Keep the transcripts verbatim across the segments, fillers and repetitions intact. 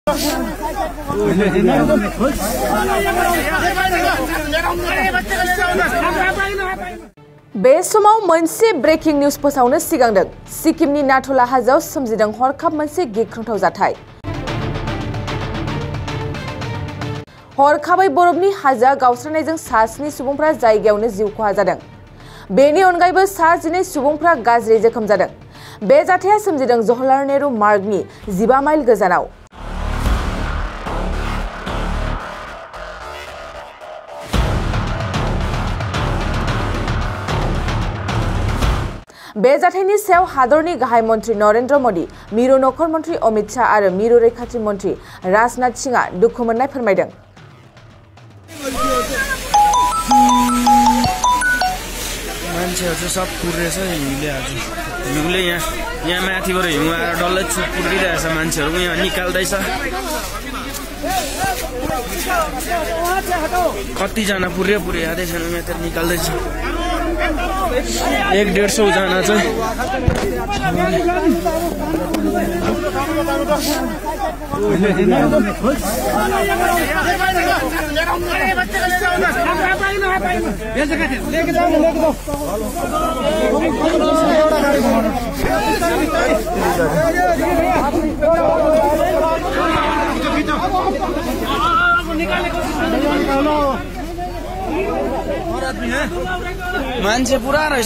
बे समाव मोनसे ब्रेकिं निउज फोसावनो सिगांदों सिक्किमनि नाथुला हाजोआव सोमजिदों हरखाब मोनसे गिख्रंथाव जाथाय। हरखाबै बरफनि हाजोआ गावस्रानायजों सा स्नि सुबुंफ्रा जायगायावनो जिउ खहा जादों। बेनि अनगायैबो सा जिनै सुबुंफ्रा गाज्रि जोखोम जादों। बे जाथाया सोमजिदों जवाहरलाल नेहरू मार्गनि जिबा माइल गोजानाव। बे जाथायनि सायाव हादरनि गाहाय मन्त्री नरेन्द्र मोदी, मिरु नखर मन्त्री अमित शाह आरो मिरु रैखाथि मन्त्री राजनाथ सिंहआ दुखु मोननाय फोरमायदों। मान्छेहरु सब पुरेछ हिउँले आज हिउँले यहाँ यहाँ माथिबाट हिउँ आएर डल्लै चुप पुरिरहेछ। मान्छेहरु यहाँ निकाल्दैछ। कतिजना पुर्यो पुर्यो आदैछन् यहाँ त निकाल्दैछ। एक डेढ़ सौ जना चाहिँ मान्छे पुरा रहेछ।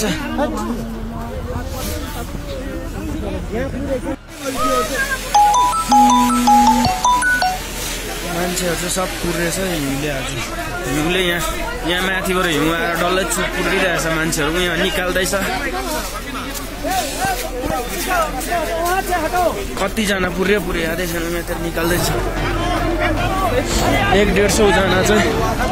मान्छेहरु सब पुरेछ हिउँले आज हिउँले यहाँ यहाँ माथिबाट हिउँ आएर डल्लै चुप पुरिरहेछ। मान्छेहरु यहाँ निकाल्दैछ। कतिजना पुर्यो पुर्यो आदैछन् यहाँ त निकाल्दैछ। एक डेढ़ सौ जना चाहिँ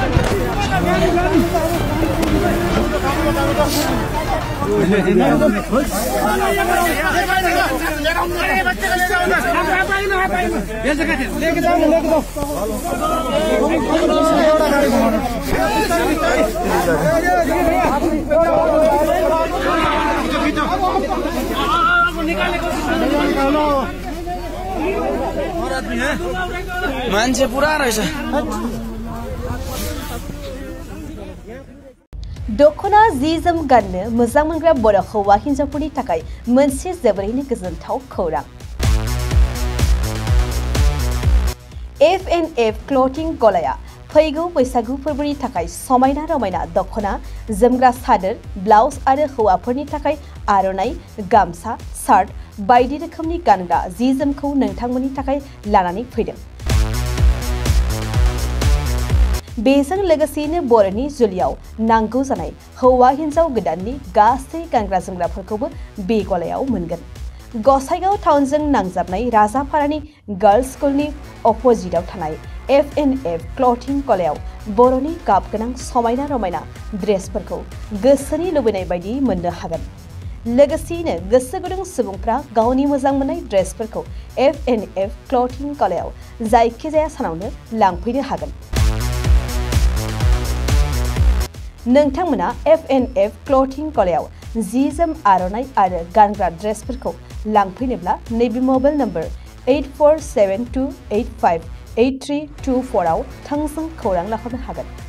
मान्छे पुरा रहेछ। दखना जि जोम गाननो मोजां मोनग्रा बर' हौवा हिन्जावफोरनि थाखाय मोनसे जोबोरैनो गोजोनथाव खौरां। एफ एन्ड एफ क्लथिं गलाया फैगौ बैसागु फोरबोनि थाखाय समायना रमायना दखना, जोमग्रा सादोर, ब्लाउज आरो हौवाफोरनि थाखाय आर'नाइ, गामसा, शार्ट बायदि रोखोमनि गानग्रा जि जोमखौ नोंथांमोननि थाखाय लानानै फैदों। बेजों लोगोसेनो बर'नि जुलियाव नांगौ जानाय हौवा हिन्जाव गोदाननि गासै गानग्रा जोमग्राफोरखौबो बे गलायाव मोनगोन। गसाइगाव टाउनजों नांजाबनाय राजापारानि गार्लस स्कुलनि अपोजिटआव थानाय एफ एन्ड एफ क्लथिं गलायाव बर'नि गाब गोनां समायना रमायना ड्रेसफोरखौ गोसोनि लुबैनाय बायदि मोननो हागोन। लोगोसेयैनो गोसो गुदुं सुबुंफ्रा गावनि मोजां मोननाय ड्रेसफोरखौ एफ एन्ड एफ क्लथिं गलायाव जायखिजाया सानावनो लांफैनो हागोन। नोंथांमोना एफ एन्ड एफ क्लथिं गलायाव जि जोम, आर'नाइ आरो गानग्रा ड्रेसफोरखौ लांफैनोब्ला नैबे mobile number eight four seven two eight five eight three two four आव थोंजों खौरां लाहरनो हागोन।